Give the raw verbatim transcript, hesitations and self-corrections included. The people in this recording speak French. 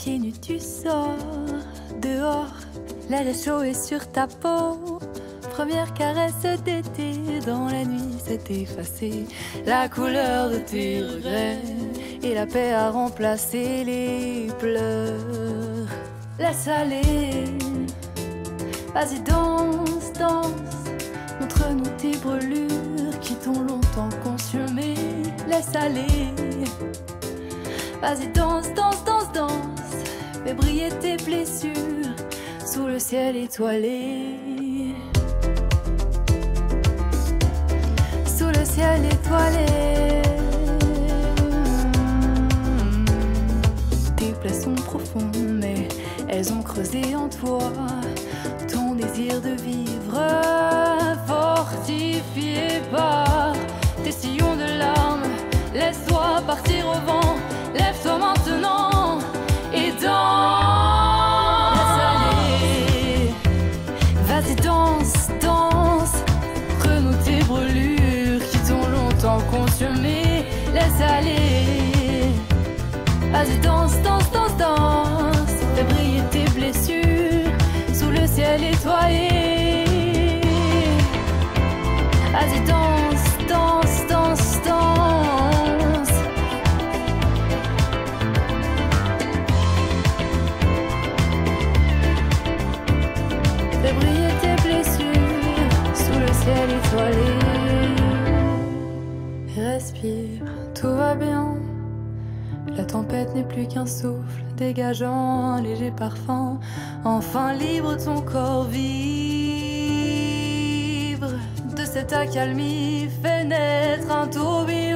pieds nus tu sors dehors, l'air est chaud et sur ta peau. Première caresse d'été, dans la nuit s'est effacée la couleur de tes regrets, et la paix a remplacé les pleurs. Laisse aller, vas-y danse, danse, montre-nous tes brûlures qui t'ont longtemps consumé. Laisse aller, vas-y danse, danse, danse, danse, fais briller tes blessures sous le ciel étoilé. Sous le ciel étoilé. Tes plaies sont profondes, mais elles ont creusé en toi ton désir de vivre, fortifié par tes sillons de larmes. Laisse-toi partir au vent, lève-toi maintenant et danse. Laisse aller, vas-y danse, danse, renoue tes brûlures qui t'ont longtemps consumé. Laisse aller, vas-y danse, danse, danse, danse, fais briller tes blessures sous le ciel étoilé. Vas-y danse, danse, danse, danse. Fais briller tes blessures sous le ciel étoilé. Respire, tout va bien. La tempête n'est plus qu'un souffle dégageant un léger parfum. Enfin libre ton corps, vivre de cette accalmie fait naître un tourbillon.